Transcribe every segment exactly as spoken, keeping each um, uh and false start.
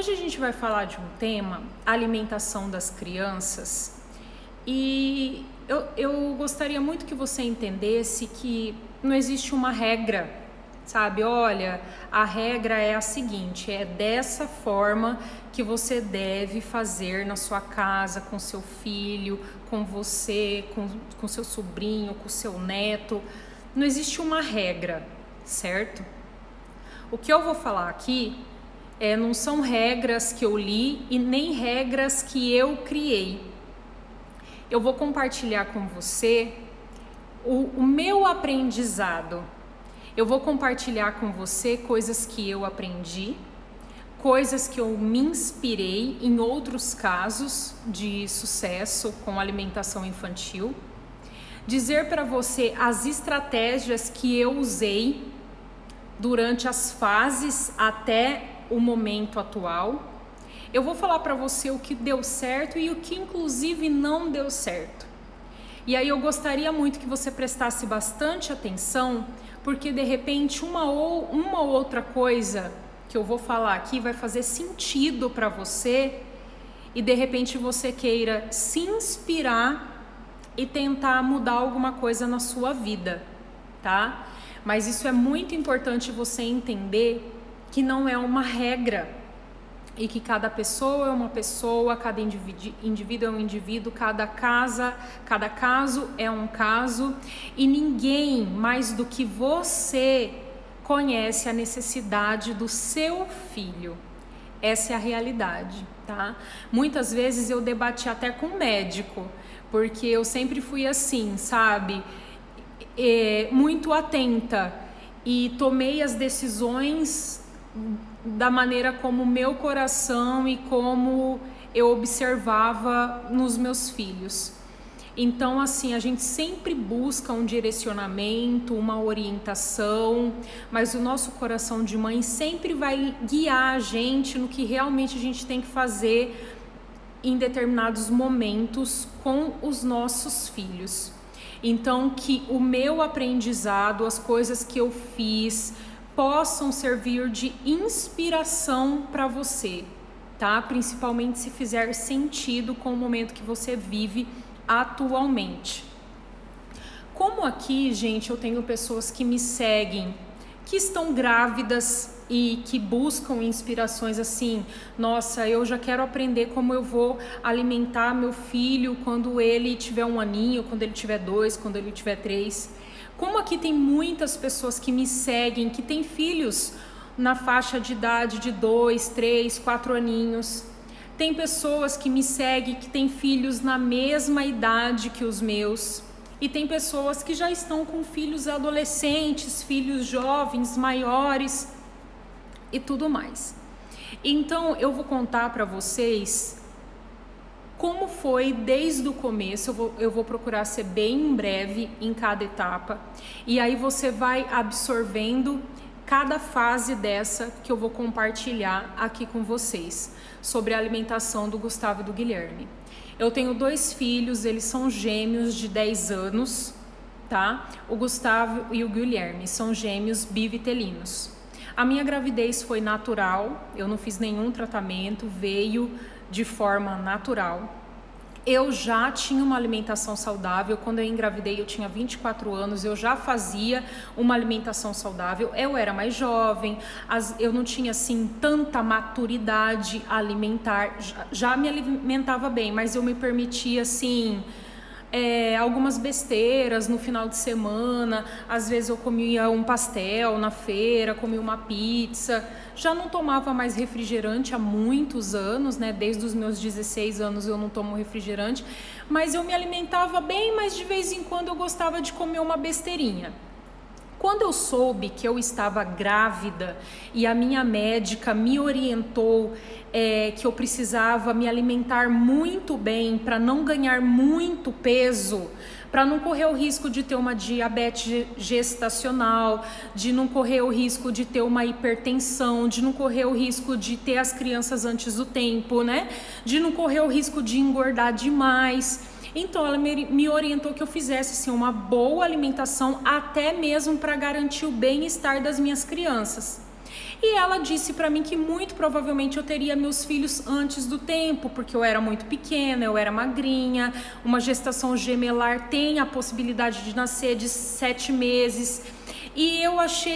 Hoje a gente vai falar de um tema, alimentação das crianças, e eu, eu gostaria muito que você entendesse que não existe uma regra, sabe? Olha, a regra é a seguinte, é dessa forma que você deve fazer na sua casa, com seu filho, com você, com, com seu sobrinho, com seu neto. Não existe uma regra, certo? O que eu vou falar aqui é, não são regras que eu li e nem regras que eu criei. Eu vou compartilhar com você o, o meu aprendizado. Eu vou compartilhar com você coisas que eu aprendi, coisas que eu me inspirei em outros casos de sucesso com alimentação infantil. Dizer para você as estratégias que eu usei durante as fases até o momento atual. Eu vou falar para você o que deu certo e o que inclusive não deu certo. E aí eu gostaria muito que você prestasse bastante atenção, porque de repente uma ou uma outra coisa que eu vou falar aqui vai fazer sentido para você e de repente você queira se inspirar e tentar mudar alguma coisa na sua vida, tá? Mas isso é muito importante você entender que não é uma regra e que cada pessoa é uma pessoa, cada indivíduo, indivíduo é um indivíduo, cada casa, cada caso é um caso e ninguém mais do que você conhece a necessidade do seu filho. Essa é a realidade, tá? Muitas vezes eu debati até com um médico, porque eu sempre fui assim, sabe? É, muito atenta e tomei as decisões da maneira como o meu coração e como eu observava nos meus filhos. Então, assim, a gente sempre busca um direcionamento, uma orientação, mas o nosso coração de mãe sempre vai guiar a gente no que realmente a gente tem que fazer em determinados momentos com os nossos filhos. Então, que o meu aprendizado, as coisas que eu fiz, possam servir de inspiração para você, tá? Principalmente se fizer sentido com o momento que você vive atualmente. Como aqui, gente, eu tenho pessoas que me seguem, que estão grávidas e que buscam inspirações assim, nossa, eu já quero aprender como eu vou alimentar meu filho quando ele tiver um aninho, quando ele tiver dois, quando ele tiver três. Como aqui tem muitas pessoas que me seguem, que têm filhos na faixa de idade de dois, três, quatro aninhos. Tem pessoas que me seguem que têm filhos na mesma idade que os meus. E tem pessoas que já estão com filhos adolescentes, filhos jovens, maiores e tudo mais. Então eu vou contar para vocês como foi desde o começo. Eu vou, eu vou procurar ser bem breve em cada etapa e aí você vai absorvendo cada fase dessa que eu vou compartilhar aqui com vocês sobre a alimentação do Gustavo e do Guilherme. Eu tenho dois filhos, eles são gêmeos de dez anos, tá? O Gustavo e o Guilherme são gêmeos bivitelinos. A minha gravidez foi natural, eu não fiz nenhum tratamento, veio de forma natural. Eu já tinha uma alimentação saudável, quando eu engravidei eu tinha vinte e quatro anos, eu já fazia uma alimentação saudável, eu era mais jovem, as, eu não tinha assim tanta maturidade alimentar, já, já me alimentava bem, mas eu me permitia assim... É, algumas besteiras no final de semana, às vezes eu comia um pastel na feira, comia uma pizza, já não tomava mais refrigerante há muitos anos, né? Desde os meus dezesseis anos eu não tomo refrigerante, mas eu me alimentava bem, mas de vez em quando eu gostava de comer uma besteirinha. Quando eu soube que eu estava grávida e a minha médica me orientou é, que eu precisava me alimentar muito bem para não ganhar muito peso, para não correr o risco de ter uma diabetes gestacional, de não correr o risco de ter uma hipertensão, de não correr o risco de ter as crianças antes do tempo, né? De não correr o risco de engordar demais. Então ela me orientou que eu fizesse assim, uma boa alimentação, até mesmo para garantir o bem-estar das minhas crianças. E ela disse para mim que muito provavelmente eu teria meus filhos antes do tempo, porque eu era muito pequena, eu era magrinha, uma gestação gemelar tem a possibilidade de nascer de sete meses. E eu achei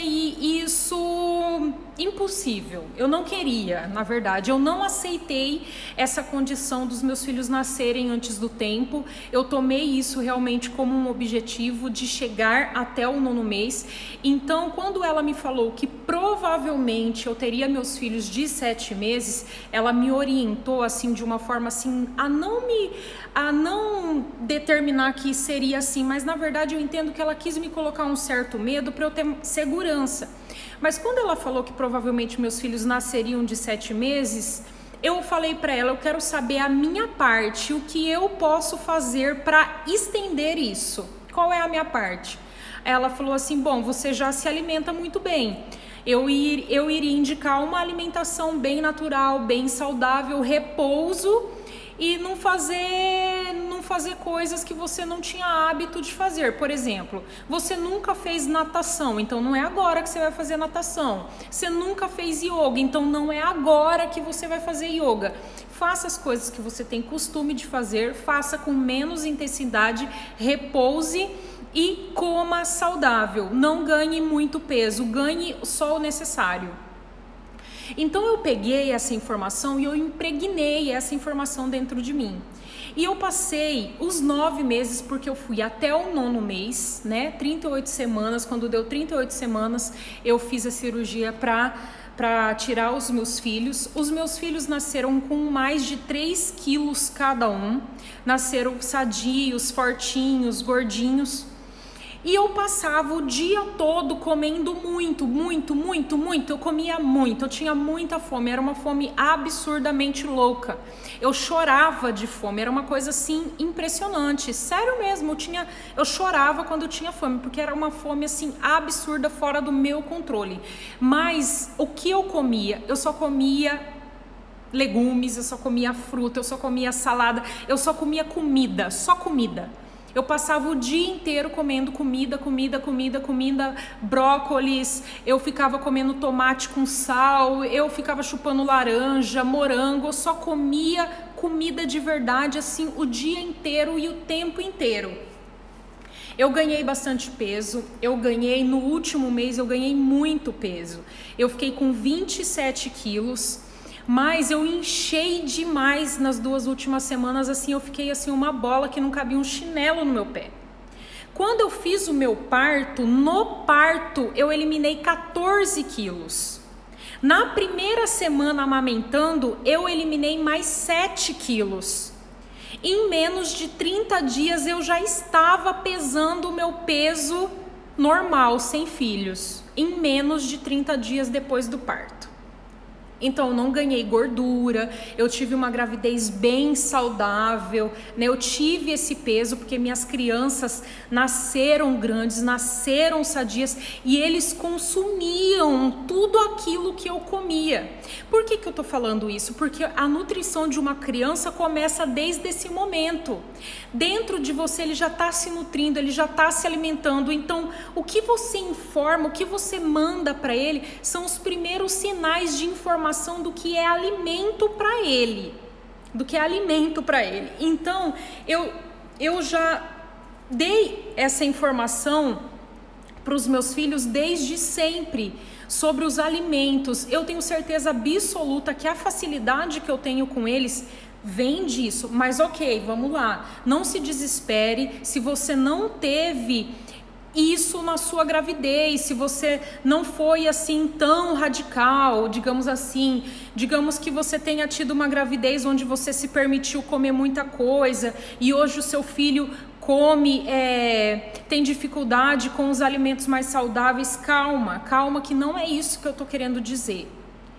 isso impossível, eu não queria, na verdade, eu não aceitei essa condição dos meus filhos nascerem antes do tempo. Eu tomei isso realmente como um objetivo de chegar até o nono mês. Então, quando ela me falou que provavelmente eu teria meus filhos de sete meses, ela me orientou assim de uma forma assim a não me a não determinar que seria assim, mas na verdade eu entendo que ela quis me colocar um certo medo para eu ter segurança. Mas quando ela falou que provavelmente meus filhos nasceriam de sete meses, eu falei para ela, eu quero saber a minha parte, o que eu posso fazer para estender isso. Qual é a minha parte? Ela falou assim, bom, você já se alimenta muito bem. Eu, ir, eu iria indicar uma alimentação bem natural, bem saudável, repouso, e não fazer, não fazer coisas que você não tinha hábito de fazer. Por exemplo, você nunca fez natação, então não é agora que você vai fazer natação. Você nunca fez yoga, então não é agora que você vai fazer yoga. Faça as coisas que você tem costume de fazer, faça com menos intensidade, repouse e coma saudável. Não ganhe muito peso, ganhe só o necessário. Então eu peguei essa informação e eu impregnei essa informação dentro de mim. E eu passei os nove meses, porque eu fui até o nono mês, né? trinta e oito semanas, quando deu trinta e oito semanas, eu fiz a cirurgia para para tirar os meus filhos. Os meus filhos nasceram com mais de três quilos cada um, nasceram sadios, fortinhos, gordinhos. E eu passava o dia todo comendo muito, muito, muito, muito. Eu comia muito, eu tinha muita fome, era uma fome absurdamente louca. Eu chorava de fome, era uma coisa assim impressionante. Sério mesmo, eu, tinha, eu chorava quando eu tinha fome, porque era uma fome assim absurda, fora do meu controle. Mas o que eu comia? Eu só comia legumes, eu só comia fruta, eu só comia salada, eu só comia comida, só comida. Eu passava o dia inteiro comendo comida, comida, comida, comida, brócolis, eu ficava comendo tomate com sal, eu ficava chupando laranja, morango, eu só comia comida de verdade assim o dia inteiro e o tempo inteiro. Eu ganhei bastante peso, eu ganhei no último mês, eu ganhei muito peso. Eu fiquei com vinte e sete quilos. Mas eu enchei demais nas duas últimas semanas, assim, eu fiquei assim uma bola que não cabia um chinelo no meu pé. Quando eu fiz o meu parto, no parto eu eliminei quatorze quilos. Na primeira semana amamentando, eu eliminei mais sete quilos. Em menos de trinta dias eu já estava pesando o meu peso normal, sem filhos. Em menos de trinta dias depois do parto. Então, eu não ganhei gordura, eu tive uma gravidez bem saudável, né? Eu tive esse peso porque minhas crianças nasceram grandes, nasceram sadias e eles consumiam tudo aquilo que eu comia. Por que que eu tô falando isso? Porque a nutrição de uma criança começa desde esse momento. Dentro de você ele já está se nutrindo, ele já está se alimentando. Então, o que você informa, o que você manda para ele são os primeiros sinais de informação do que é alimento para ele, do que é alimento para ele. Então, eu, eu já dei essa informação para os meus filhos desde sempre sobre os alimentos. Eu tenho certeza absoluta que a facilidade que eu tenho com eles vem disso. Mas ok, vamos lá, não se desespere se você não teve isso na sua gravidez, se você não foi assim tão radical, digamos assim, digamos que você tenha tido uma gravidez onde você se permitiu comer muita coisa e hoje o seu filho come, é, tem dificuldade com os alimentos mais saudáveis. Calma, calma que não é isso que eu tô querendo dizer.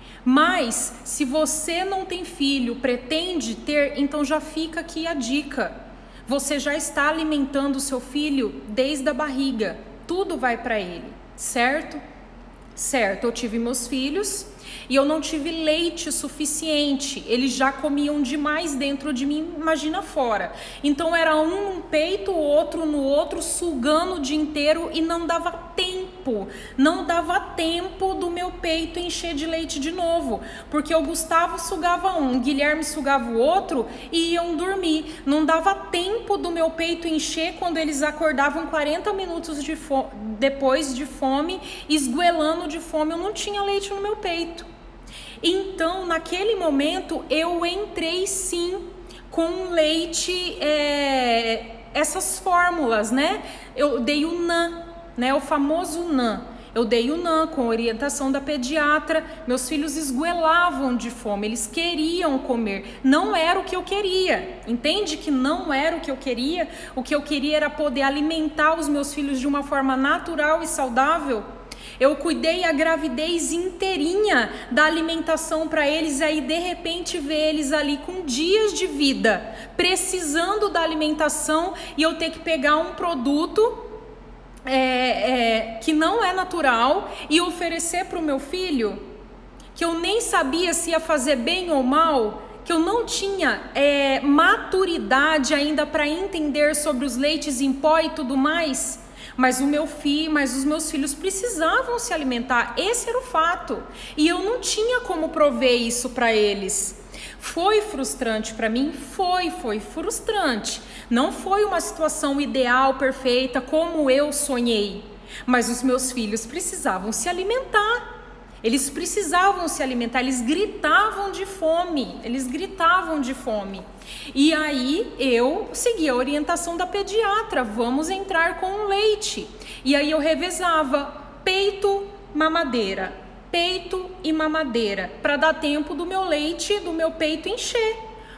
Mas se você não tem filho, pretende ter, então já fica aqui a dica. Você já está alimentando o seu filho desde a barriga. Tudo vai para ele, certo? Certo, eu tive meus filhos e eu não tive leite suficiente. Eles já comiam demais dentro de mim, imagina fora. Então era um no peito, o outro no outro, sugando o dia inteiro e não dava tempo tempo, não dava tempo do meu peito encher de leite de novo, porque o Gustavo sugava um, o Guilherme sugava o outro e iam dormir. Não dava tempo do meu peito encher quando eles acordavam quarenta minutos de depois de fome, esguelando de fome, eu não tinha leite no meu peito. Então, naquele momento, eu entrei sim com leite, é, essas fórmulas, né? Eu dei o N A, né? O famoso N A. Eu dei o N A com orientação da pediatra. Meus filhos esguelavam de fome, eles queriam comer. Não era o que eu queria. Entende que não era o que eu queria? O que eu queria era poder alimentar os meus filhos de uma forma natural e saudável. Eu cuidei a gravidez inteirinha da alimentação para eles, aí de repente ver eles ali com dias de vida, precisando da alimentação, e eu ter que pegar um produto é, é, que não é natural e oferecer para o meu filho, que eu nem sabia se ia fazer bem ou mal, que eu não tinha é, maturidade ainda para entender sobre os leites em pó e tudo mais. Mas o meu filho, mas os meus filhos precisavam se alimentar, esse era o fato. E eu não tinha como prover isso para eles. Foi frustrante para mim? Foi, foi frustrante. Não foi uma situação ideal, perfeita, como eu sonhei. Mas os meus filhos precisavam se alimentar. Eles precisavam se alimentar, eles gritavam de fome, eles gritavam de fome. E aí eu segui a orientação da pediatra, vamos entrar com o leite. E aí eu revezava peito, mamadeira, peito e mamadeira, para dar tempo do meu leite, do meu peito encher.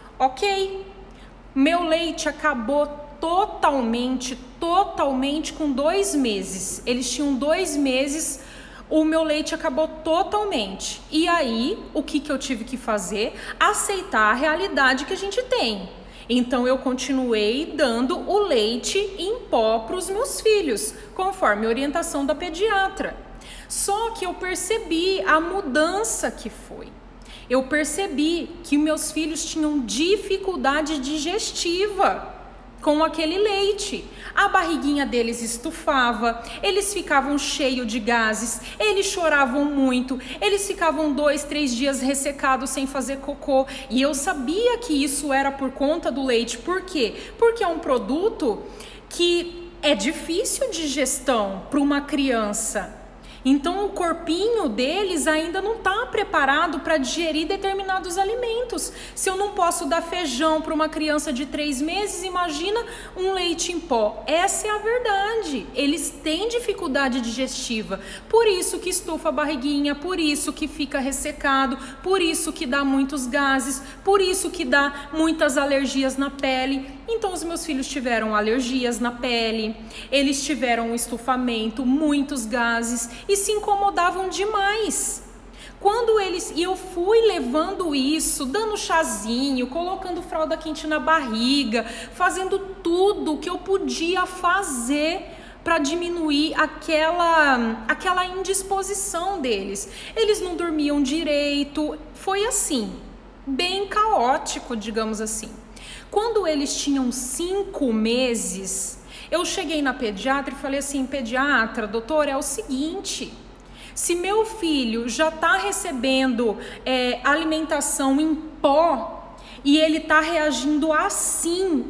Ok, meu leite acabou totalmente, totalmente com dois meses. Eles tinham dois meses. O meu leite acabou totalmente. E aí, o que, que eu tive que fazer? Aceitar a realidade que a gente tem. Então, eu continuei dando o leite em pó para os meus filhos, conforme a orientação da pediatra. Só que eu percebi a mudança que foi. Eu percebi que meus filhos tinham dificuldade digestiva com aquele leite. A barriguinha deles estufava, eles ficavam cheios de gases, eles choravam muito, eles ficavam dois, três dias ressecados sem fazer cocô. E eu sabia que isso era por conta do leite. Por quê? Porque é um produto que é difícil de digestão para uma criança. Então o corpinho deles ainda não está preparado para digerir determinados alimentos. Se eu não posso dar feijão para uma criança de três meses, imagina um leite em pó. Essa é a verdade. Eles têm dificuldade digestiva, por isso que estufa a barriguinha, por isso que fica ressecado, por isso que dá muitos gases, por isso que dá muitas alergias na pele. Então os meus filhos tiveram alergias na pele, eles tiveram um estufamento, muitos gases e se incomodavam demais. Quando eles, e eu fui levando isso, dando chazinho, colocando fralda quente na barriga, fazendo tudo que eu podia fazer para diminuir aquela, aquela indisposição deles. Eles não dormiam direito, foi assim, bem caótico, digamos assim. Quando eles tinham cinco meses, eu cheguei na pediatra e falei assim, pediatra, doutor, é o seguinte, se meu filho já está recebendo é, alimentação em pó e ele está reagindo assim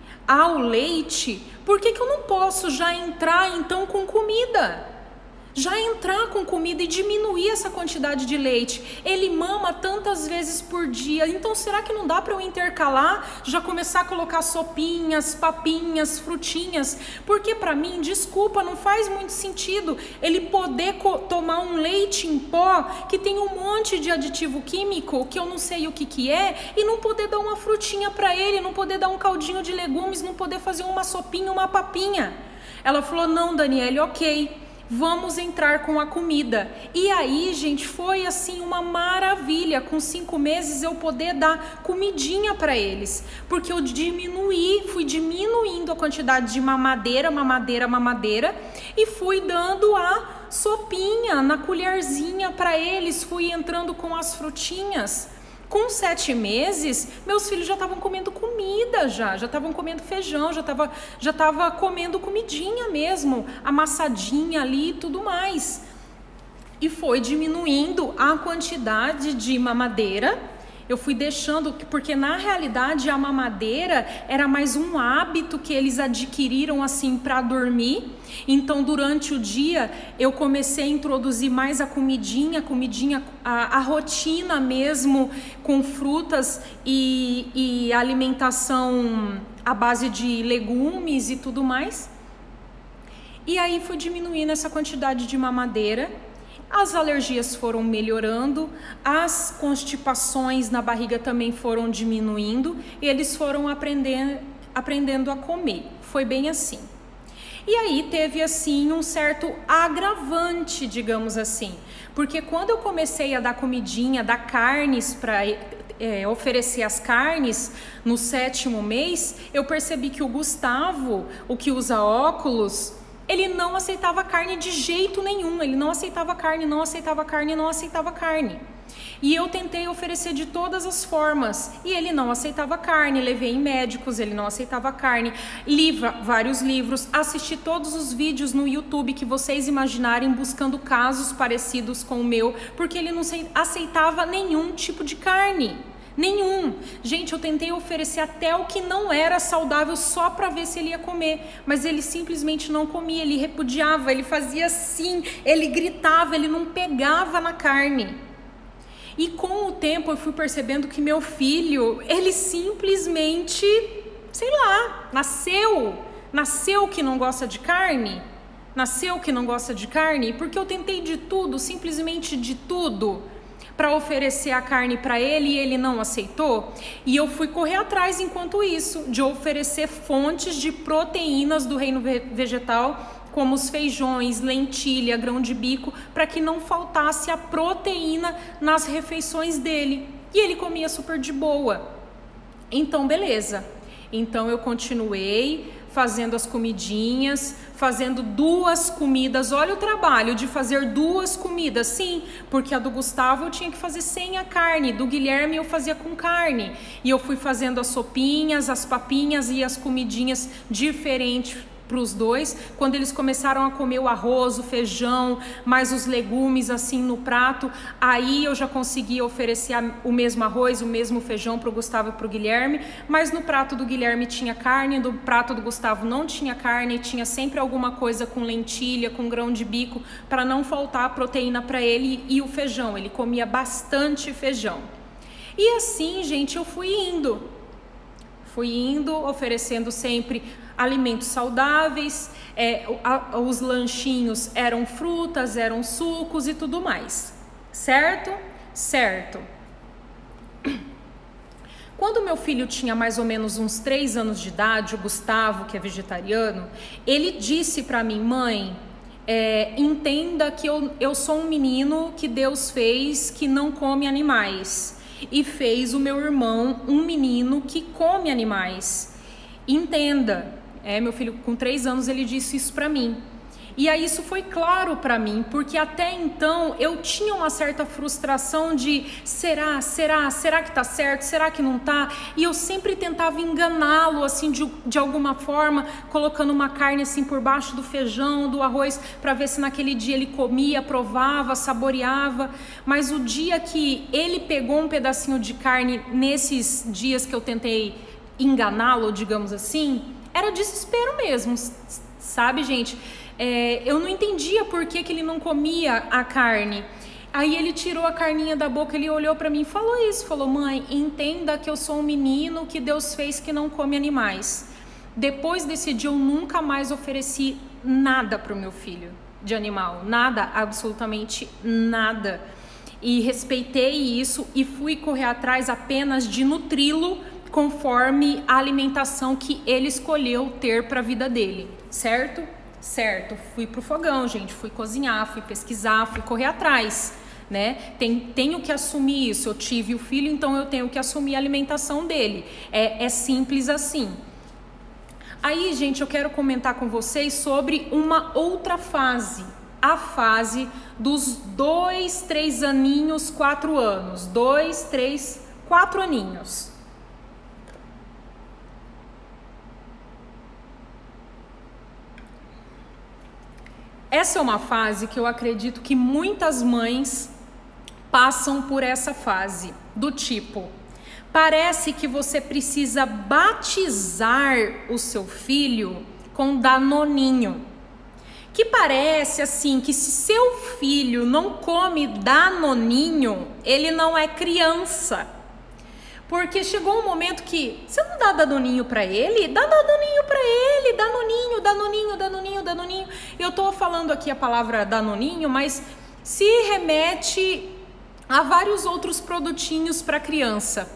ao leite, por que que eu não posso já entrar então com comida? Já entrar com comida e diminuir essa quantidade de leite. Ele mama tantas vezes por dia, então será que não dá para eu intercalar? Já começar a colocar sopinhas, papinhas, frutinhas? Porque para mim, desculpa, não faz muito sentido ele poder tomar um leite em pó que tem um monte de aditivo químico, que eu não sei o que que é, e não poder dar uma frutinha para ele, não poder dar um caldinho de legumes, não poder fazer uma sopinha, uma papinha. Ela falou, não, Daniele, ok. Vamos entrar com a comida. E aí, gente, foi assim uma maravilha. Com cinco meses eu poder dar comidinha para eles, porque eu diminuí, fui diminuindo a quantidade de mamadeira, mamadeira, mamadeira, e fui dando a sopinha na colherzinha para eles. Fui entrando com as frutinhas. Com sete meses, meus filhos já estavam comendo comida, já já estavam comendo feijão, já estava já tava comendo comidinha mesmo, amassadinha ali e tudo mais. E foi diminuindo a quantidade de mamadeira. Eu fui deixando, porque na realidade a mamadeira era mais um hábito que eles adquiriram assim para dormir. Então durante o dia eu comecei a introduzir mais a comidinha, comidinha a, a rotina mesmo, com frutas e, e alimentação à base de legumes e tudo mais. E aí foi diminuindo essa quantidade de mamadeira. As alergias foram melhorando, as constipações na barriga também foram diminuindo e eles foram aprender, aprendendo a comer. Foi bem assim. E aí teve assim um certo agravante, digamos assim, porque quando eu comecei a dar comidinha, dar carnes para é, oferecer as carnes no sétimo mês, eu percebi que o Gustavo, o que usa óculos, ele não aceitava carne de jeito nenhum, ele não aceitava carne, não aceitava carne, não aceitava carne. E eu tentei oferecer de todas as formas, e ele não aceitava carne, levei em médicos, ele não aceitava carne, li vários livros, assisti todos os vídeos no YouTube que vocês imaginarem, buscando casos parecidos com o meu, porque ele não aceitava nenhum tipo de carne. Nenhum. Gente, eu tentei oferecer até o que não era saudável só para ver se ele ia comer, mas ele simplesmente não comia, ele repudiava, ele fazia assim, ele gritava, ele não pegava na carne. E com o tempo eu fui percebendo que meu filho, ele simplesmente, sei lá, nasceu, nasceu que não gosta de carne, nasceu que não gosta de carne, porque eu tentei de tudo, simplesmente de tudo, para oferecer a carne para ele e ele não aceitou. E eu fui correr atrás enquanto isso, de oferecer fontes de proteínas do reino vegetal, como os feijões, lentilha, grão de bico, para que não faltasse a proteína nas refeições dele. E ele comia super de boa. Então, beleza. Então eu continuei fazendo as comidinhas, fazendo duas comidas. Olha o trabalho de fazer duas comidas, sim, porque a do Gustavo eu tinha que fazer sem a carne, do Guilherme eu fazia com carne. E eu fui fazendo as sopinhas, as papinhas e as comidinhas diferentes para os dois. Quando eles começaram a comer o arroz, o feijão, mais os legumes assim no prato, aí eu já conseguia oferecer o mesmo arroz, o mesmo feijão para o Gustavo e para o Guilherme, mas no prato do Guilherme tinha carne, no prato do Gustavo não tinha carne, tinha sempre alguma coisa com lentilha, com grão de bico, para não faltar proteína para ele, e o feijão, ele comia bastante feijão. E assim, gente, eu fui indo, fui indo, oferecendo sempre alimentos saudáveis, é, a, os lanchinhos eram frutas, eram sucos e tudo mais, certo? Certo. Quando meu filho tinha mais ou menos uns três anos de idade, o Gustavo, que é vegetariano, ele disse para mim: mãe, é, entenda que eu, eu sou um menino que Deus fez que não come animais, e fez o meu irmão um menino que come animais. Entenda. É, meu filho com três anos ele disse isso para mim. E aí isso foi claro para mim, porque até então eu tinha uma certa frustração de será, será, será que tá certo, será que não tá? E eu sempre tentava enganá-lo assim de, de alguma forma, colocando uma carne assim por baixo do feijão, do arroz, para ver se naquele dia ele comia, provava, saboreava. Mas o dia que ele pegou um pedacinho de carne, nesses dias que eu tentei enganá-lo, digamos assim, era desespero mesmo, sabe, gente? É, eu não entendia por que, que ele não comia a carne. Aí ele tirou a carninha da boca, ele olhou para mim e falou isso, falou: mãe, entenda que eu sou um menino que Deus fez que não come animais. Depois desse dia eu nunca mais ofereci nada para o meu filho de animal, nada, absolutamente nada. E respeitei isso e fui correr atrás apenas de nutri-lo conforme a alimentação que ele escolheu ter para a vida dele, certo? Certo. Fui pro fogão, gente, fui cozinhar, fui pesquisar, fui correr atrás, né? Tem, tenho que assumir isso, eu tive o filho, então eu tenho que assumir a alimentação dele. É, é simples assim. Aí, gente, eu quero comentar com vocês sobre uma outra fase, a fase dos dois, três aninhos, quatro anos, dois, três, quatro aninhos. Essa é uma fase que eu acredito que muitas mães passam por essa fase, do tipo, parece que você precisa batizar o seu filho com danoninho. Que parece assim, que se seu filho não come danoninho, ele não é criança. Porque chegou um momento que você não dá danoninho para ele, dá danoninho para ele, danoninho, danoninho, danoninho, danoninho. Eu tô falando aqui a palavra danoninho, mas se remete a vários outros produtinhos para criança.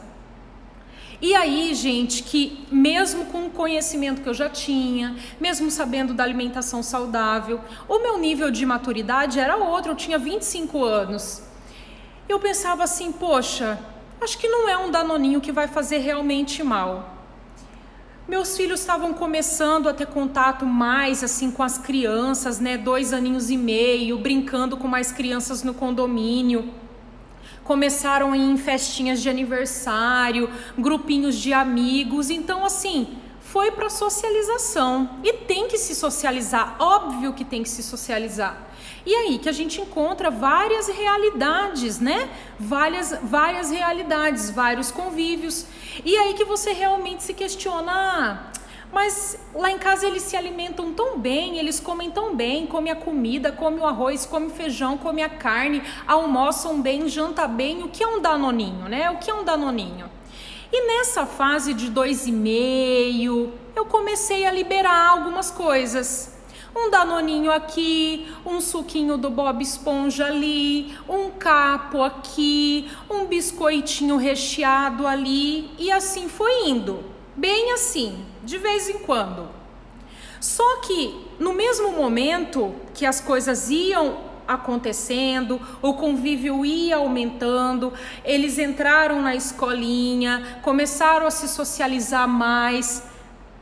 E aí, gente, que mesmo com o conhecimento que eu já tinha, mesmo sabendo da alimentação saudável, o meu nível de maturidade era outro, eu tinha vinte e cinco anos. Eu pensava assim, poxa, acho que não é um danoninho que vai fazer realmente mal. Meus filhos estavam começando a ter contato mais assim com as crianças, né? Dois aninhos e meio, brincando com mais crianças no condomínio. Começaram a ir em festinhas de aniversário, grupinhos de amigos. Então, assim, foi para socialização. E tem que se socializar, óbvio que tem que se socializar. E aí que a gente encontra várias realidades, né? Várias, várias realidades, vários convívios. E aí que você realmente se questiona, ah, mas lá em casa eles se alimentam tão bem, eles comem tão bem, comem a comida, comem o arroz, comem o feijão, comem a carne, almoçam bem, jantam bem. O que é um danoninho, né? O que é um danoninho? E nessa fase de dois e meio, eu comecei a liberar algumas coisas. Um danoninho aqui, um suquinho do Bob Esponja ali, um capo aqui, um biscoitinho recheado ali, e assim foi indo, bem assim, de vez em quando. Só que no mesmo momento que as coisas iam acontecendo, o convívio ia aumentando, eles entraram na escolinha, começaram a se socializar mais.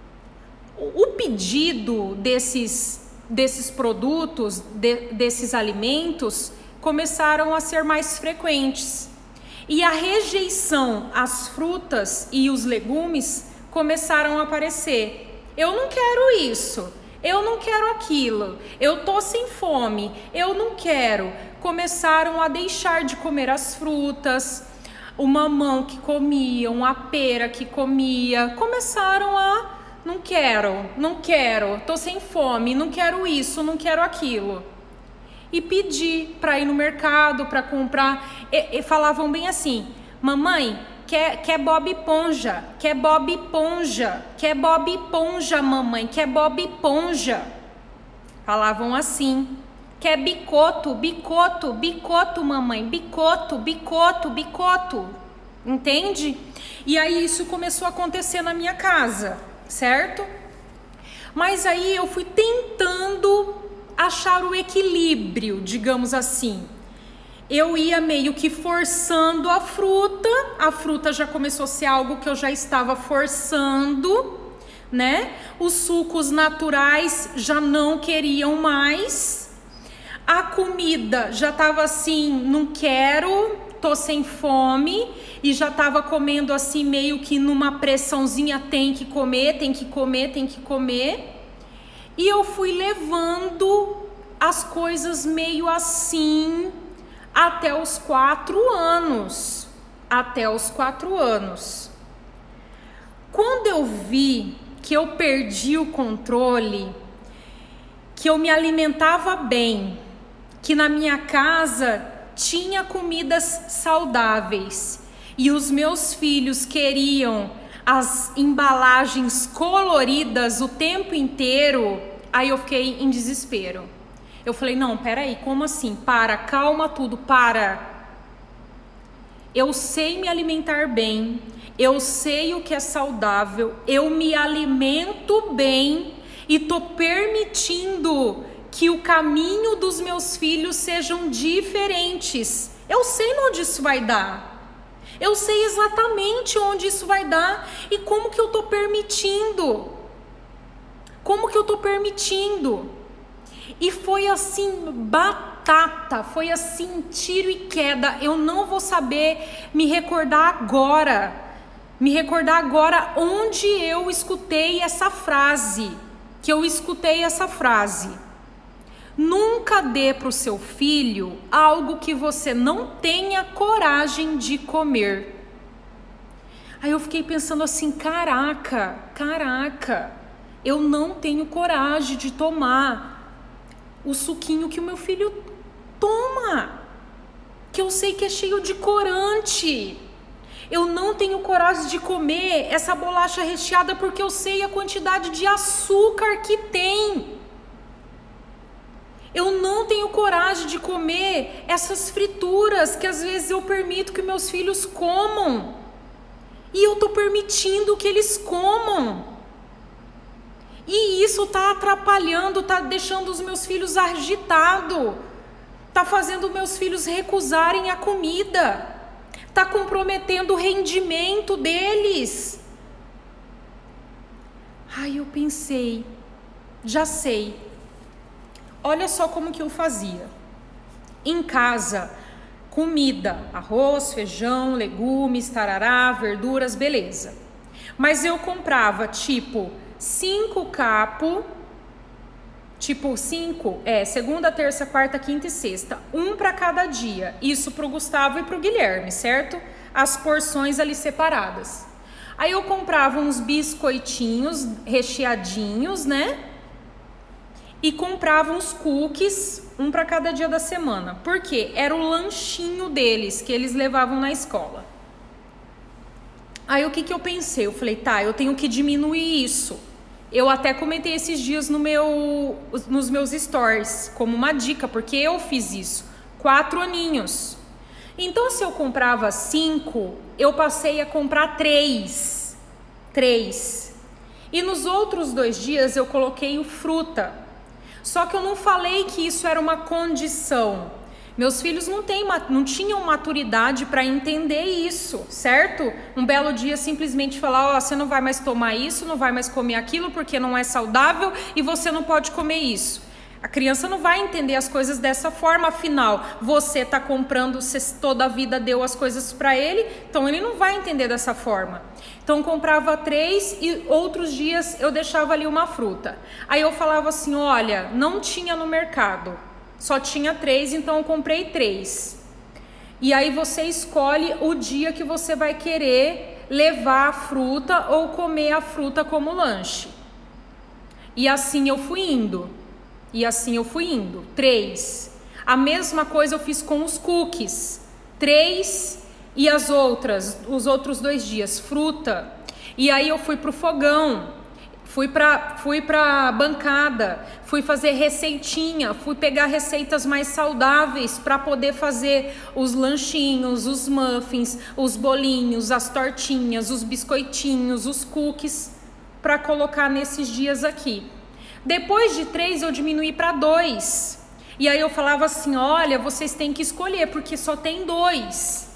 O pedido desses, desses produtos, de, desses alimentos, começaram a ser mais frequentes. E a rejeição às frutas e os legumes começaram a aparecer. Eu não quero isso, eu não quero aquilo, eu tô sem fome, eu não quero. Começaram a deixar de comer as frutas, o mamão que comiam, a pera que comia, começaram a... Não quero, não quero, tô sem fome, não quero isso, não quero aquilo. E pedi para ir no mercado, para comprar, e, e falavam bem assim, mamãe, quer, quer Bob Esponja, quer Bob Esponja, quer Bob Esponja, mamãe, quer Bob Esponja. Falavam assim, quer bicoto, bicoto, bicoto, mamãe, bicoto, bicoto, bicoto. Entende? E aí isso começou a acontecer na minha casa. Certo? Mas aí eu fui tentando achar o equilíbrio, digamos assim. Eu ia meio que forçando a fruta, a fruta já começou a ser algo que eu já estava forçando, né? Os sucos naturais já não queriam mais. A comida já estava assim, não quero, tô sem fome, e já tava comendo assim meio que numa pressãozinha, tem que comer, tem que comer, tem que comer. E eu fui levando as coisas meio assim até os quatro anos. Até os quatro anos. Quando eu vi que eu perdi o controle, que eu me alimentava bem, que na minha casa tinha comidas saudáveis e os meus filhos queriam as embalagens coloridas o tempo inteiro, aí eu fiquei em desespero. Eu falei, não, peraí, como assim? Para, calma tudo, para. Eu sei me alimentar bem, eu sei o que é saudável, eu me alimento bem e tô permitindo que o caminho dos meus filhos sejam diferentes. Eu sei onde isso vai dar. Eu sei exatamente onde isso vai dar e como que eu tô permitindo. Como que eu tô permitindo. E foi assim, batata, foi assim, tiro e queda. Eu não vou saber me recordar agora, me recordar agora onde eu escutei essa frase, que eu escutei essa frase. Nunca dê para o seu filho algo que você não tenha coragem de comer. Aí eu fiquei pensando assim, caraca, caraca, eu não tenho coragem de tomar o suquinho que o meu filho toma, que eu sei que é cheio de corante. Eu não tenho coragem de comer essa bolacha recheada porque eu sei a quantidade de açúcar que tem. Eu não tenho coragem de comer essas frituras que às vezes eu permito que meus filhos comam. E eu tô permitindo que eles comam. E isso tá atrapalhando, tá deixando os meus filhos agitados. Tá fazendo meus filhos recusarem a comida. Tá comprometendo o rendimento deles. Ai, eu pensei, já sei. Olha só como que eu fazia. Em casa, comida, arroz, feijão, legumes, tarará, verduras, beleza. Mas eu comprava tipo cinco capos, tipo cinco, é, segunda, terça, quarta, quinta e sexta, um para cada dia. Isso pro Gustavo e pro Guilherme, certo? As porções ali separadas. Aí eu comprava uns biscoitinhos recheadinhos, né? E comprava uns cookies, um para cada dia da semana. Por quê? Era o lanchinho deles, que eles levavam na escola. Aí o que que eu pensei? Eu falei, tá, eu tenho que diminuir isso. Eu até comentei esses dias no meu, nos meus stories, como uma dica, porque eu fiz isso. Quatro aninhos. Então, se eu comprava cinco, eu passei a comprar três. Três. E nos outros dois dias eu coloquei o fruta. Só que eu não falei que isso era uma condição. Meus filhos não, têm, não tinham maturidade para entender isso, certo? Um belo dia simplesmente falar, ó, oh, você não vai mais tomar isso, não vai mais comer aquilo porque não é saudável e você não pode comer isso. A criança não vai entender as coisas dessa forma, afinal, você está comprando, você toda a vida deu as coisas para ele, então ele não vai entender dessa forma. Então comprava três e outros dias eu deixava ali uma fruta. Aí eu falava assim, olha, não tinha no mercado, só tinha três, então eu comprei três. E aí você escolhe o dia que você vai querer levar a fruta ou comer a fruta como lanche. E assim eu fui indo. E assim eu fui indo. Três. A mesma coisa eu fiz com os cookies. Três e as outras, os outros dois dias, fruta. E aí eu fui pro fogão. Fui pra, fui pra bancada. Fui fazer receitinha. Fui pegar receitas mais saudáveis para poder fazer os lanchinhos, os muffins, os bolinhos, as tortinhas, os biscoitinhos, os cookies, para colocar nesses dias aqui. Depois de três eu diminuí para dois. E aí eu falava assim, olha, vocês têm que escolher, porque só tem dois.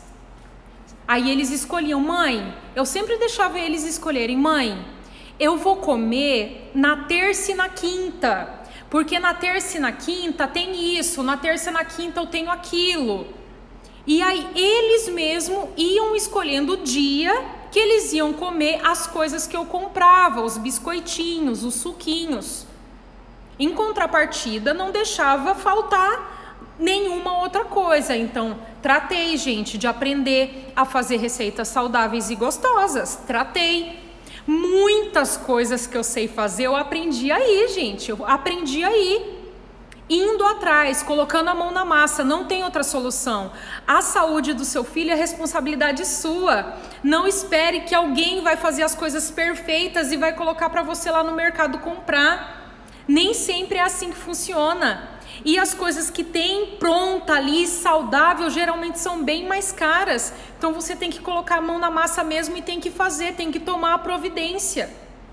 Aí eles escolhiam, mãe, eu sempre deixava eles escolherem, mãe, eu vou comer na terça e na quinta, porque na terça e na quinta tem isso, na terça e na quinta eu tenho aquilo. E aí eles mesmos iam escolhendo o dia que eles iam comer as coisas que eu comprava, os biscoitinhos, os suquinhos. Em contrapartida, não deixava faltar nenhuma outra coisa. Então, tratei, gente, de aprender a fazer receitas saudáveis e gostosas. Tratei. Muitas coisas que eu sei fazer, eu aprendi aí, gente. Eu aprendi aí. Indo atrás, colocando a mão na massa, não tem outra solução. A saúde do seu filho é responsabilidade sua. Não espere que alguém vai fazer as coisas perfeitas e vai colocar para você lá no mercado comprar. Nem sempre é assim que funciona. E as coisas que tem pronta ali, saudável, geralmente são bem mais caras. Então você tem que colocar a mão na massa mesmo e tem que fazer, tem que tomar a providência.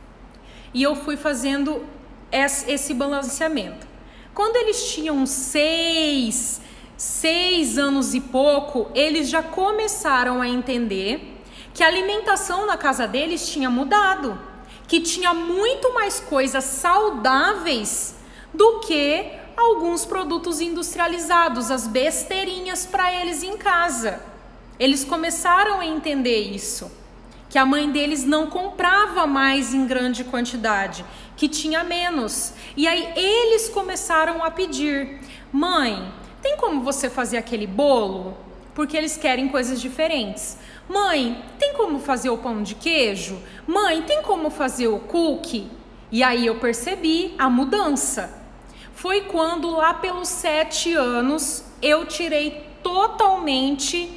E eu fui fazendo esse balanceamento. Quando eles tinham seis, seis anos e pouco, eles já começaram a entender que a alimentação na casa deles tinha mudado. Que tinha muito mais coisas saudáveis do que alguns produtos industrializados, as besteirinhas para eles em casa. Eles começaram a entender isso, que a mãe deles não comprava mais em grande quantidade, que tinha menos. E aí eles começaram a pedir: mãe, tem como você fazer aquele bolo? Porque eles querem coisas diferentes. Mãe, tem como fazer o pão de queijo? Mãe, tem como fazer o cookie? E aí eu percebi a mudança. Foi quando lá pelos sete anos eu tirei totalmente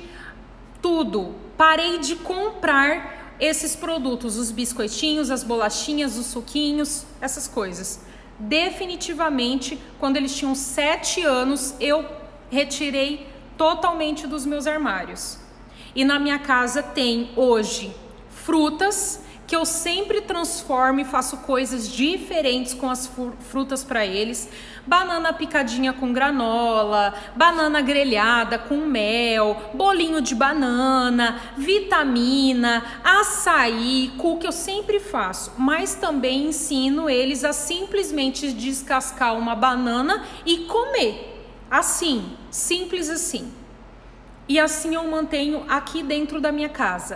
tudo. Parei de comprar esses produtos, os biscoitinhos, as bolachinhas, os suquinhos, essas coisas. Definitivamente, quando eles tinham sete anos, eu retirei totalmente dos meus armários. E na minha casa tem hoje frutas que eu sempre transformo e faço coisas diferentes com as frutas para eles. Banana picadinha com granola, banana grelhada com mel, bolinho de banana, vitamina, açaí, cookie, eu sempre faço. Mas também ensino eles a simplesmente descascar uma banana e comer. Assim, simples assim. E assim eu mantenho aqui dentro da minha casa.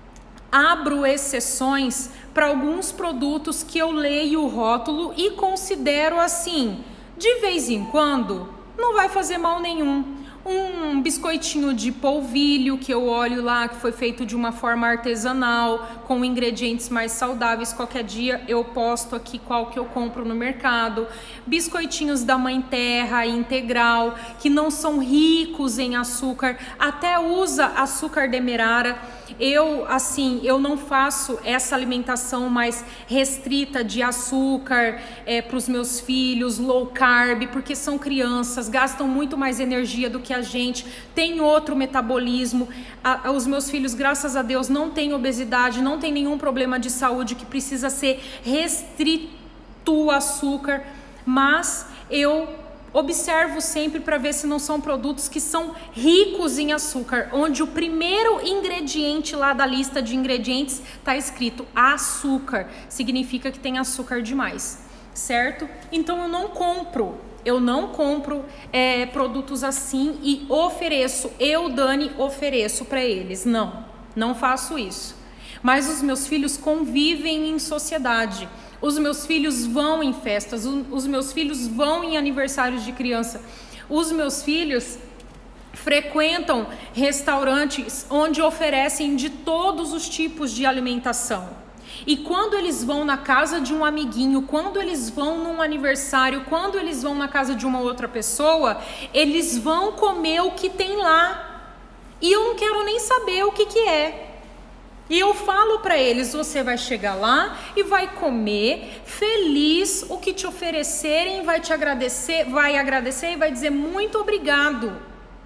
Abro exceções para alguns produtos que eu leio o rótulo e considero assim, de vez em quando, não vai fazer mal nenhum. Um biscoitinho de polvilho que eu olho lá, que foi feito de uma forma artesanal, com ingredientes mais saudáveis. Qualquer dia eu posto aqui qual que eu compro no mercado. Biscoitinhos da Mãe Terra integral, que não são ricos em açúcar, até usa açúcar demerara. Eu, assim, eu não faço essa alimentação mais restrita de açúcar é, para os meus filhos, low carb, porque são crianças, gastam muito mais energia do que a gente, tem outro metabolismo. A, os meus filhos, graças a Deus, não têm obesidade, não tem nenhum problema de saúde que precisa ser restrito o açúcar, mas eu observo sempre para ver se não são produtos que são ricos em açúcar, onde o primeiro ingrediente lá da lista de ingredientes está escrito açúcar, significa que tem açúcar demais, certo? Então eu não compro, eu não compro é, produtos assim e ofereço, eu, Dani, ofereço para eles, não, não faço isso. Mas os meus filhos convivem em sociedade. Os meus filhos vão em festas, os meus filhos vão em aniversários de criança. Os meus filhos frequentam restaurantes onde oferecem de todos os tipos de alimentação. E quando eles vão na casa de um amiguinho, quando eles vão num aniversário, quando eles vão na casa de uma outra pessoa, eles vão comer o que tem lá. E eu não quero nem saber o que que é. E eu falo para eles, você vai chegar lá e vai comer feliz o que te oferecerem, vai te agradecer, vai agradecer e vai dizer muito obrigado.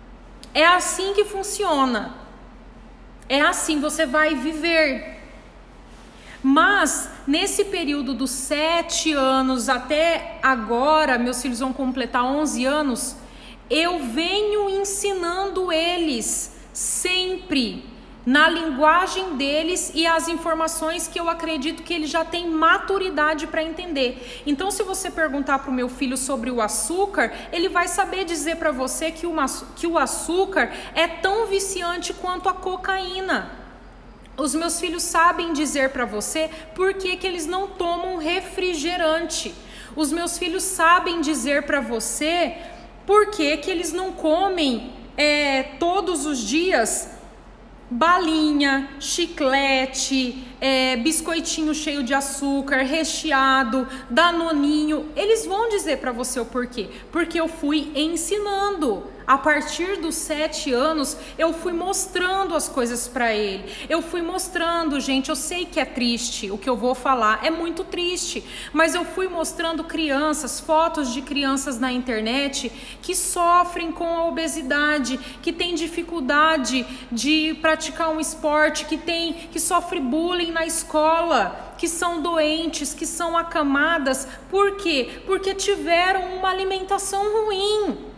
É assim que funciona. É assim, você vai viver. Mas nesse período dos sete anos até agora, meus filhos vão completar onze anos, eu venho ensinando eles sempre na linguagem deles e as informações que eu acredito que ele já tem maturidade para entender. Então, se você perguntar para o meu filho sobre o açúcar, ele vai saber dizer para você que, uma, que o açúcar é tão viciante quanto a cocaína. Os meus filhos sabem dizer para você por que que eles não tomam refrigerante. Os meus filhos sabem dizer para você por que que eles não comem é, todos os dias balinha, chiclete, é, biscoitinho cheio de açúcar, recheado, danoninho. Eles vão dizer para você o porquê. Porque eu fui ensinando. A partir dos sete anos, eu fui mostrando as coisas para ele. Eu fui mostrando, gente, eu sei que é triste, o que eu vou falar é muito triste, mas eu fui mostrando crianças, fotos de crianças na internet que sofrem com a obesidade, que têm dificuldade de praticar um esporte, que tem, que sofre bullying na escola, que são doentes, que são acamadas. Por quê? Porque tiveram uma alimentação ruim.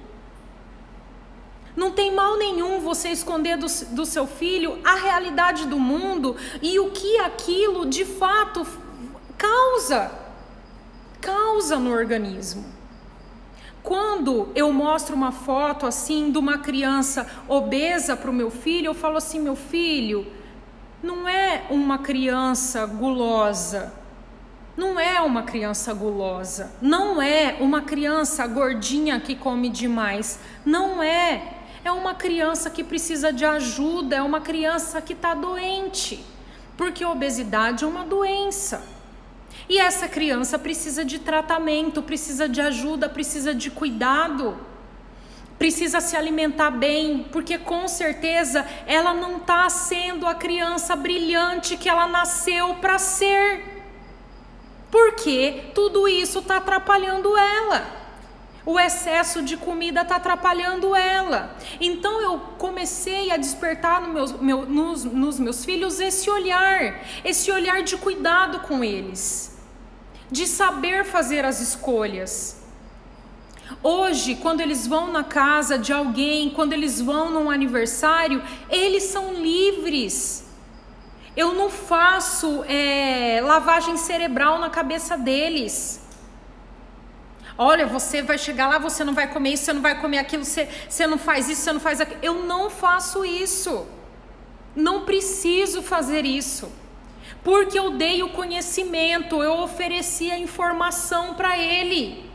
Não tem mal nenhum você esconder do, do seu filho a realidade do mundo e o que aquilo de fato causa, causa no organismo. quando eu mostro uma foto assim de uma criança obesa para o meu filho, eu falo assim: meu filho, não é uma criança gulosa, não é uma criança gulosa, não é uma criança gordinha que come demais, não é, é uma criança que precisa de ajuda, é uma criança que está doente, porque a obesidade é uma doença. E essa criança precisa de tratamento, precisa de ajuda, precisa de cuidado, precisa se alimentar bem, porque com certeza ela não está sendo a criança brilhante que ela nasceu para ser. Porque tudo isso está atrapalhando ela. O excesso de comida está atrapalhando ela. Então eu comecei a despertar no meus, meu, nos, nos meus filhos esse olhar, esse olhar de cuidado com eles, de saber fazer as escolhas. Hoje, quando eles vão na casa de alguém, quando eles vão num aniversário, eles são livres. Eu não faço é, lavagem cerebral na cabeça deles. Olha, você vai chegar lá, você não vai comer isso, você não vai comer aquilo, você, você não faz isso, você não faz aquilo. Eu não faço isso. Não preciso fazer isso. Porque eu dei o conhecimento, eu ofereci a informação para ele.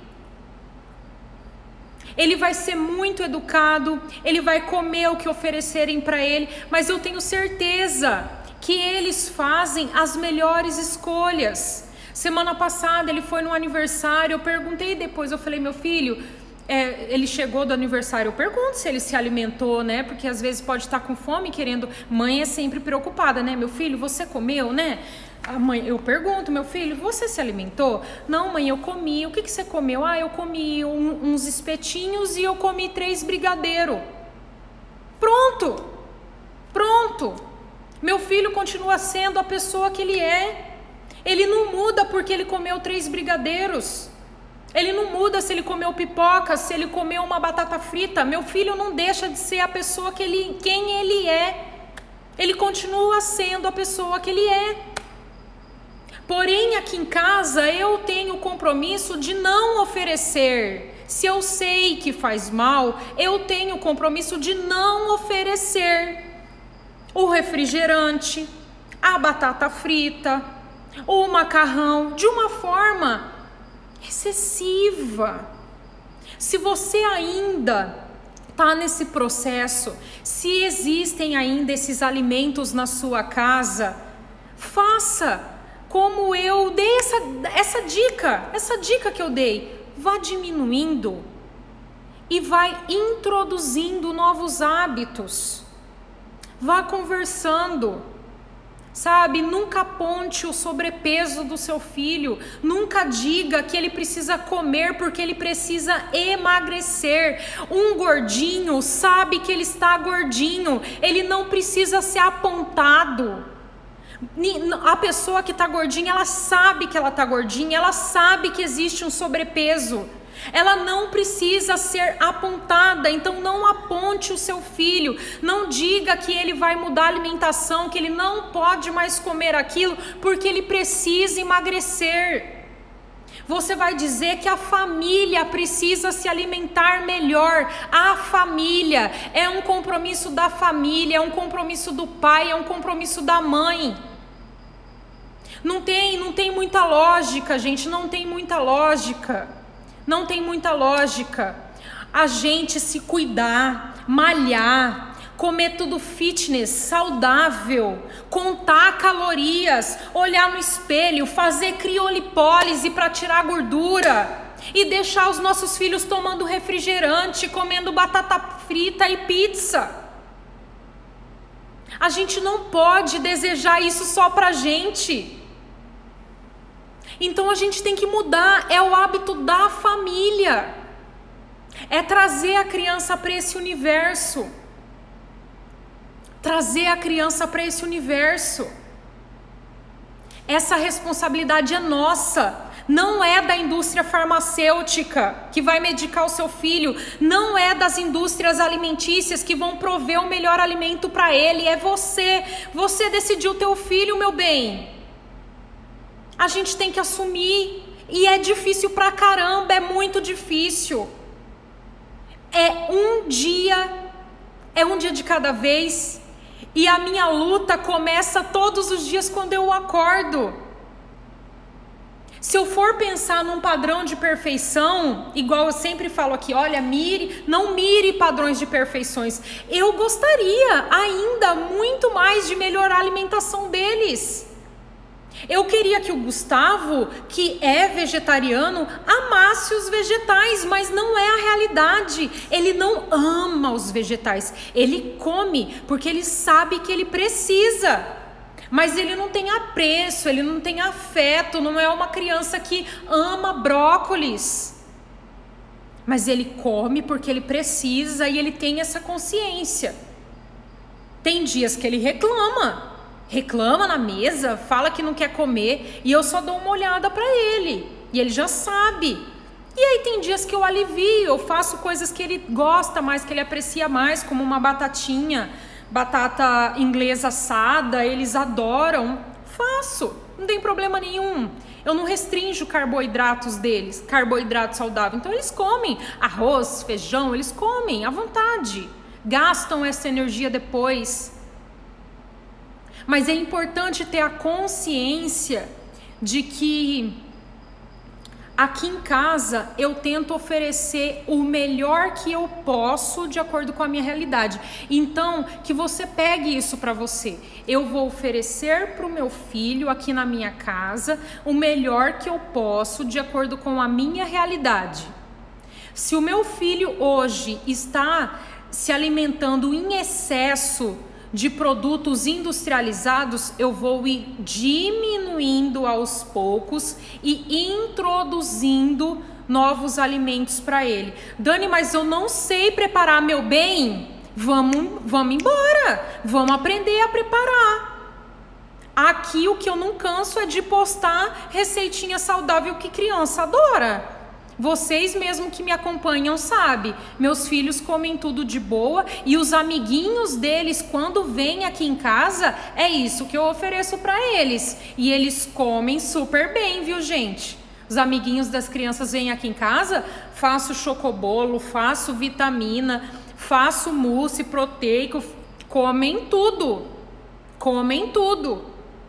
Ele vai ser muito educado, ele vai comer o que oferecerem para ele, mas eu tenho certeza que eles fazem as melhores escolhas. Semana passada ele foi no aniversário, eu perguntei depois, eu falei: meu filho, é, ele chegou do aniversário, eu pergunto se ele se alimentou, né? Porque às vezes pode estar com fome, querendo. Mãe é sempre preocupada, né? Meu filho, você comeu, né? A mãe, eu pergunto: meu filho, você se alimentou? Não, mãe, eu comi. O que que você comeu? Ah, eu comi um, uns espetinhos e eu comi três brigadeiros. Pronto, pronto. Meu filho continua sendo a pessoa que ele é. Ele não muda porque ele comeu três brigadeiros. Ele não muda se ele comeu pipoca, se ele comeu uma batata frita. Meu filho não deixa de ser a pessoa que ele, quem ele é. Ele continua sendo a pessoa que ele é. Porém, aqui em casa, eu tenho o compromisso de não oferecer. Se eu sei que faz mal, eu tenho o compromisso de não oferecer o refrigerante, a batata frita, o macarrão, de uma forma excessiva. Se você ainda está nesse processo, se existem ainda esses alimentos na sua casa, faça como eu dei essa, essa dica, essa dica que eu dei. Vá diminuindo e vai introduzindo novos hábitos. Vá conversando, sabe? Nunca aponte o sobrepeso do seu filho. Nunca diga que ele precisa comer porque ele precisa emagrecer. Um gordinho sabe que ele está gordinho. Ele não precisa ser apontado. A pessoa que está gordinha, ela sabe que ela está gordinha, ela sabe que existe um sobrepeso. Ela não precisa ser apontada, então não aponte o seu filho, não diga que ele vai mudar a alimentação, que ele não pode mais comer aquilo porque ele precisa emagrecer. Você vai dizer que a família precisa se alimentar melhor. A família é um compromisso da família, é um compromisso do pai, é um compromisso da mãe. Não tem, não tem muita lógica, gente, não tem muita lógica. Não tem muita lógica a gente se cuidar, malhar, comer tudo fitness, saudável, contar calorias, olhar no espelho, fazer criolipólise para tirar gordura e deixar os nossos filhos tomando refrigerante, comendo batata frita e pizza. A gente não pode desejar isso só pra gente. Então a gente tem que mudar, é o hábito da família, é trazer a criança para esse universo, trazer a criança para esse universo. Essa responsabilidade é nossa, não é da indústria farmacêutica que vai medicar o seu filho, não é das indústrias alimentícias que vão prover o melhor alimento para ele, é você, você decidiu ter o filho, meu bem. A gente tem que assumir, e é difícil pra caramba, é muito difícil. É um dia, é um dia de cada vez. E a minha luta começa todos os dias quando eu acordo. Se eu for pensar num padrão de perfeição, igual eu sempre falo aqui, olha, mire, não mire padrões de perfeições. Eu gostaria ainda muito mais de melhorar a alimentação deles. Eu queria que o Gustavo, que é vegetariano, amasse os vegetais, mas não é a realidade. Ele não ama os vegetais. Ele come porque ele sabe que ele precisa. Mas ele não tem apreço, ele não tem afeto, não é uma criança que ama brócolis. Mas ele come porque ele precisa e ele tem essa consciência. Tem dias que ele reclama. Reclama na mesa, fala que não quer comer e eu só dou uma olhada para ele. E ele já sabe. E aí tem dias que eu alivio, eu faço coisas que ele gosta mais, que ele aprecia mais, como uma batatinha, batata inglesa assada, eles adoram. Faço, não tem problema nenhum. Eu não restringo carboidratos deles, carboidrato saudável. Então eles comem arroz, feijão, eles comem à vontade. Gastam essa energia depois. Mas é importante ter a consciência de que aqui em casa eu tento oferecer o melhor que eu posso de acordo com a minha realidade. Então, que você pegue isso para você. Eu vou oferecer para o meu filho aqui na minha casa o melhor que eu posso de acordo com a minha realidade. Se o meu filho hoje está se alimentando em excesso de produtos industrializados, eu vou ir diminuindo aos poucos e introduzindo novos alimentos para ele. Dani, mas eu não sei preparar, meu bem. Vamos, vamos embora. Vamos aprender a preparar. Aqui o que eu não canso é de postar receitinha saudável que criança adora. Vocês mesmo que me acompanham sabem, meus filhos comem tudo de boa e os amiguinhos deles, quando vêm aqui em casa, é isso que eu ofereço para eles. E eles comem super bem, viu, gente? Os amiguinhos das crianças vêm aqui em casa, faço chocobolo, faço vitamina, faço mousse proteico, comem tudo, comem tudo.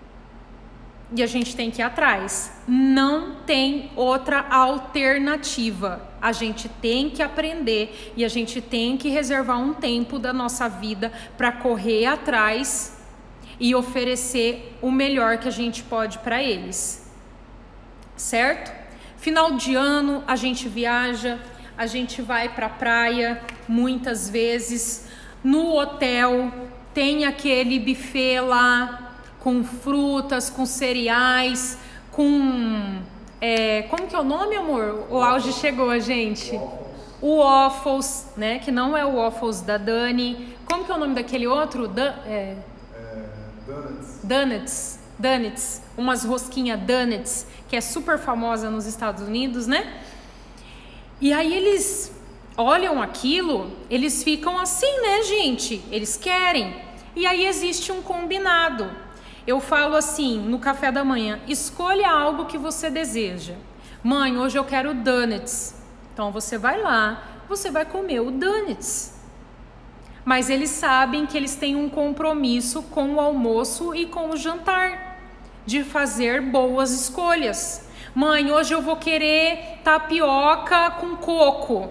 E a gente tem que ir atrás. Não tem outra alternativa. A gente tem que aprender e a gente tem que reservar um tempo da nossa vida para correr atrás e oferecer o melhor que a gente pode para eles. Certo? Final de ano a gente viaja, a gente vai para a praia muitas vezes. No hotel tem aquele buffet lá com frutas, com cereais, com... É, como que é o nome, amor? O auge chegou, gente. O waffles, né? Que não é o waffles da Dani. Como que é o nome daquele outro? Da, é... É, donuts. Donuts. Donuts. Umas rosquinhas donuts, que é super famosa nos Estados Unidos, né? E aí eles olham aquilo, eles ficam assim, né, gente? Eles querem. E aí existe um combinado. Eu falo assim, no café da manhã, escolha algo que você deseja. Mãe, hoje eu quero donuts. Então você vai lá, você vai comer o donuts. Mas eles sabem que eles têm um compromisso com o almoço e com o jantar, de fazer boas escolhas. Mãe, hoje eu vou querer tapioca com coco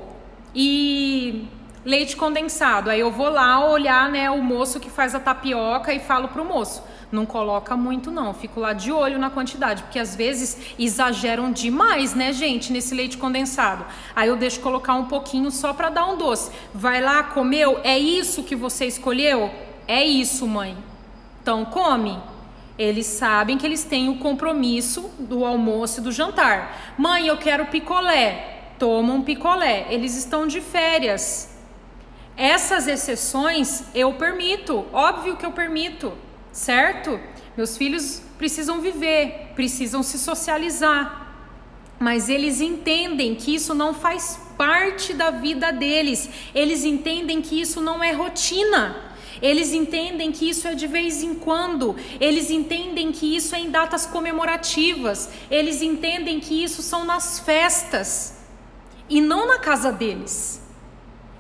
e leite condensado. Aí eu vou lá olhar, né, o moço que faz a tapioca e falo pro moço, não coloca muito não, fico lá de olho na quantidade, porque às vezes exageram demais, né, gente, nesse leite condensado. Aí eu deixo colocar um pouquinho só para dar um doce. Vai lá, comeu? É isso que você escolheu? É isso, mãe. Então come. Eles sabem que eles têm o compromisso do almoço e do jantar. Mãe, eu quero picolé. Toma um picolé. Eles estão de férias. Essas exceções eu permito, óbvio que eu permito. Certo? Meus filhos precisam viver, precisam se socializar, mas eles entendem que isso não faz parte da vida deles, eles entendem que isso não é rotina, eles entendem que isso é de vez em quando, eles entendem que isso é em datas comemorativas, eles entendem que isso são nas festas e não na casa deles.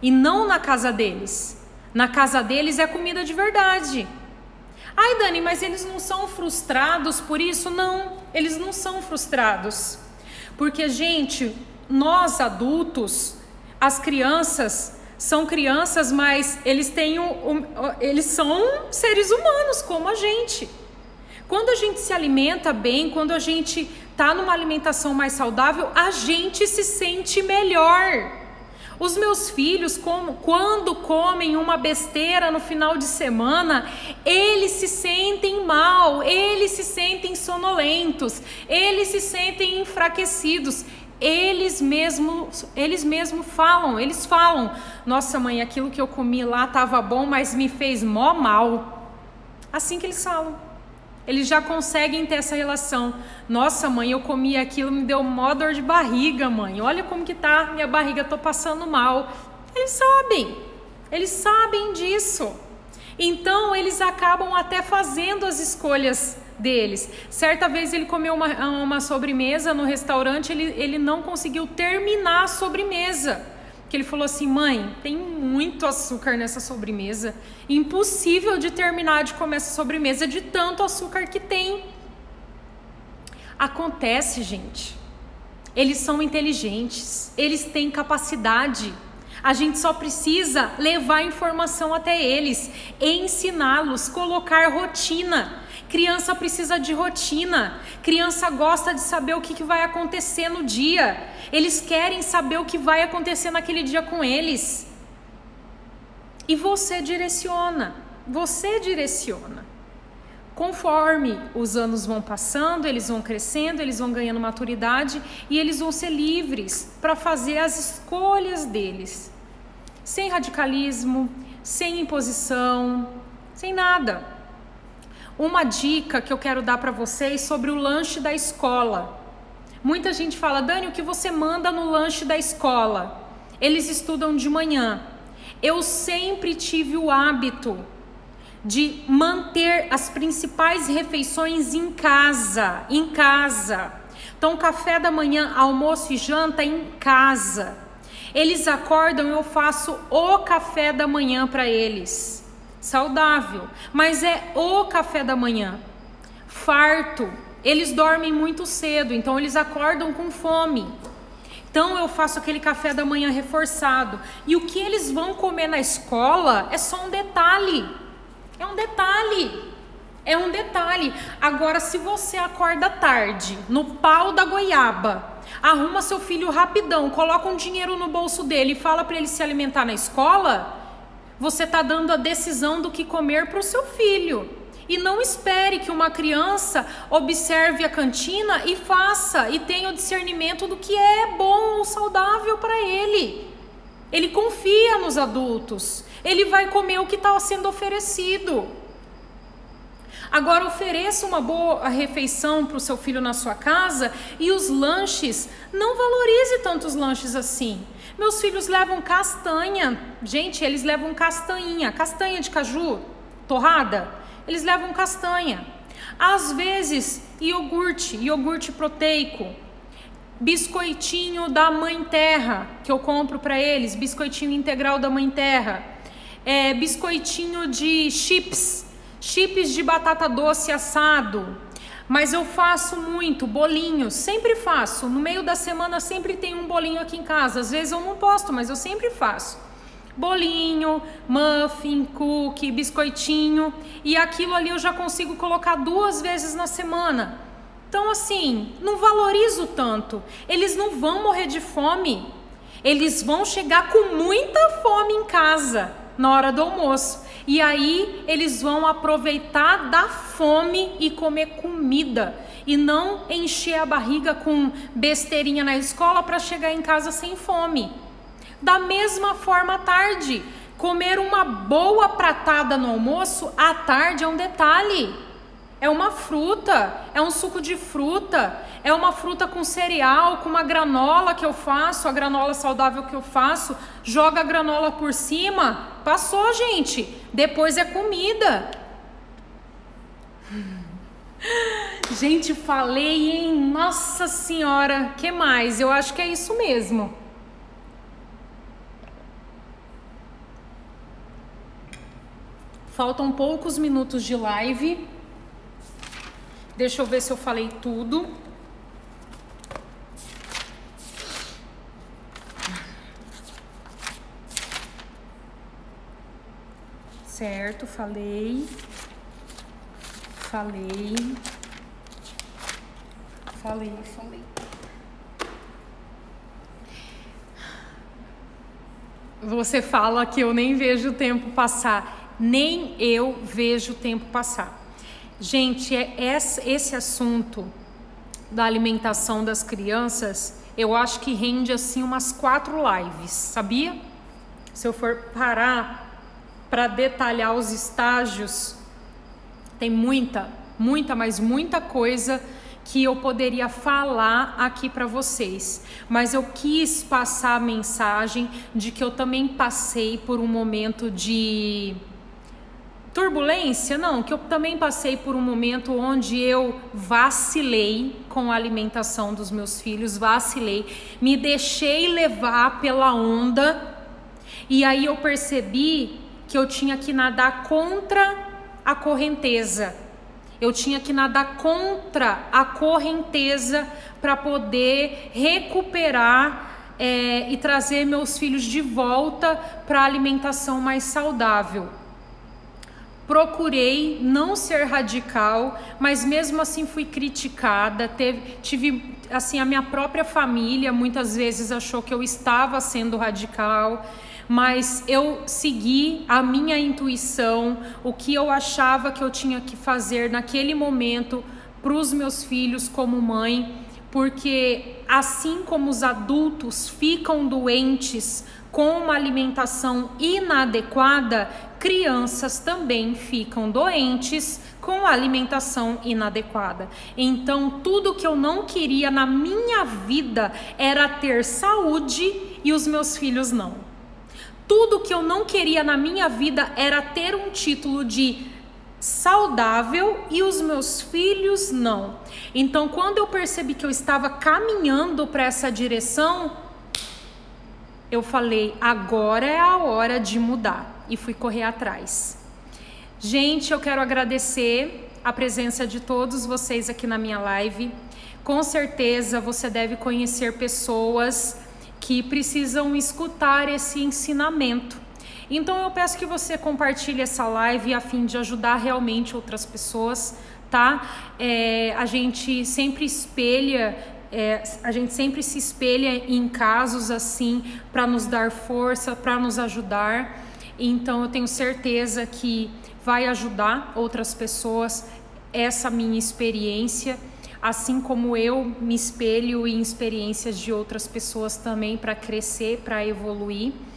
e não na casa deles. Na casa deles é comida de verdade. Ai, Dani, mas eles não são frustrados por isso? Não, eles não são frustrados. Porque, gente, nós adultos, as crianças são crianças, mas eles têm um, um, eles são seres humanos como a gente. Quando a gente se alimenta bem, quando a gente está numa alimentação mais saudável, a gente se sente melhor. Os meus filhos, como, quando comem uma besteira no final de semana, eles se sentem mal, eles se sentem sonolentos, eles se sentem enfraquecidos. Eles mesmos, eles mesmos falam, eles falam: nossa mãe, aquilo que eu comi lá estava bom, mas me fez mó mal. Assim que eles falam. Eles já conseguem ter essa relação. Nossa mãe, eu comi aquilo, me deu mó dor de barriga, mãe. Olha como que tá minha barriga, tô passando mal. Eles sabem, eles sabem disso. Então eles acabam até fazendo as escolhas deles. Certa vez ele comeu uma, uma sobremesa no restaurante, ele, ele não conseguiu terminar a sobremesa. Que ele falou assim: mãe, tem muito açúcar nessa sobremesa, impossível de terminar de comer essa sobremesa de tanto açúcar que tem. Acontece, gente. Eles são inteligentes, eles têm capacidade. A gente só precisa levar informação até eles, ensiná-los, colocar rotina. Criança precisa de rotina. Criança gosta de saber o que, que vai acontecer no dia. Eles querem saber o que vai acontecer naquele dia com eles. E você direciona. Você direciona. Conforme os anos vão passando, eles vão crescendo, eles vão ganhando maturidade e eles vão ser livres para fazer as escolhas deles. Sem radicalismo, sem imposição, sem nada. Uma dica que eu quero dar para vocês sobre o lanche da escola. Muita gente fala: Dani, o que você manda no lanche da escola? Eles estudam de manhã. Eu sempre tive o hábito de manter as principais refeições em casa, em casa. Então, café da manhã, almoço e janta em casa. Eles acordam, eu faço o café da manhã para eles. Saudável, mas é o café da manhã, farto. Eles dormem muito cedo, então eles acordam com fome. Então eu faço aquele café da manhã reforçado. E o que eles vão comer na escola é só um detalhe. É um detalhe. É um detalhe. Agora, se você acorda tarde, no pau da goiaba, arruma seu filho rapidão, coloca um dinheiro no bolso dele e fala para ele se alimentar na escola, você está dando a decisão do que comer para o seu filho. E não espere que uma criança observe a cantina e faça, e tenha o discernimento do que é bom ou saudável para ele. Ele confia nos adultos. Ele vai comer o que está sendo oferecido. Agora, ofereça uma boa refeição para o seu filho na sua casa e os lanches, não valorize tantos lanches assim. Meus filhos levam castanha. Gente, eles levam castanha. Castanha de caju, torrada. Eles levam castanha. Às vezes, iogurte, iogurte proteico. Biscoitinho da Mãe Terra, que eu compro para eles. Biscoitinho integral da Mãe Terra. É, biscoitinho de chips. Chips de batata doce assado. Mas eu faço muito bolinho, sempre faço. No meio da semana sempre tem um bolinho aqui em casa. Às vezes eu não posto, mas eu sempre faço. Bolinho, muffin, cookie, biscoitinho. E aquilo ali eu já consigo colocar duas vezes na semana. Então assim, não valorizo tanto. Eles não vão morrer de fome. Eles vão chegar com muita fome em casa na hora do almoço. E aí eles vão aproveitar da fome e comer comida. E não encher a barriga com besteirinha na escola para chegar em casa sem fome. Da mesma forma à tarde. Comer uma boa pratada no almoço à tarde é um detalhe. É uma fruta, é um suco de fruta, é uma fruta com cereal, com uma granola que eu faço, a granola saudável que eu faço, joga a granola por cima, passou, gente. Depois é comida. Gente, falei, hein? Nossa Senhora, que mais? Eu acho que é isso mesmo. Faltam poucos minutos de live. Deixa eu ver se eu falei tudo. Certo, falei. Falei. Falei, falei. Você fala que eu nem vejo o tempo passar. Nem eu vejo o tempo passar. Gente, é esse assunto da alimentação das crianças, eu acho que rende assim umas quatro lives, sabia? Se eu for parar para detalhar os estágios, tem muita, muita, mas muita coisa que eu poderia falar aqui para vocês, mas eu quis passar a mensagem de que eu também passei por um momento de turbulência, não, que eu também passei por um momento onde eu vacilei com a alimentação dos meus filhos, vacilei, me deixei levar pela onda, e aí eu percebi que eu tinha que nadar contra a correnteza. Eu tinha que nadar contra a correnteza para poder recuperar é, e trazer meus filhos de volta para a alimentação mais saudável. Procurei não ser radical, mas mesmo assim fui criticada. Teve, tive, assim, a minha própria família muitas vezes achou que eu estava sendo radical. Mas eu segui a minha intuição, o que eu achava que eu tinha que fazer naquele momento para os meus filhos como mãe, porque assim como os adultos ficam doentes com uma alimentação inadequada, crianças também ficam doentes com a alimentação inadequada. Então, tudo que eu não queria na minha vida era ter saúde e os meus filhos não. Tudo que eu não queria na minha vida era ter um título de saudável e os meus filhos não. Então, quando eu percebi que eu estava caminhando para essa direção, eu falei, agora é a hora de mudar, e fui correr atrás. Gente, eu quero agradecer a presença de todos vocês aqui na minha live. Com certeza você deve conhecer pessoas que precisam escutar esse ensinamento. Então eu peço que você compartilhe essa live a fim de ajudar realmente outras pessoas, tá? É, a gente sempre espelha, é, a gente sempre se espelha em casos assim para nos dar força, para nos ajudar. Então eu tenho certeza que vai ajudar outras pessoas essa minha experiência, assim como eu me espelho em experiências de outras pessoas também para crescer, para evoluir.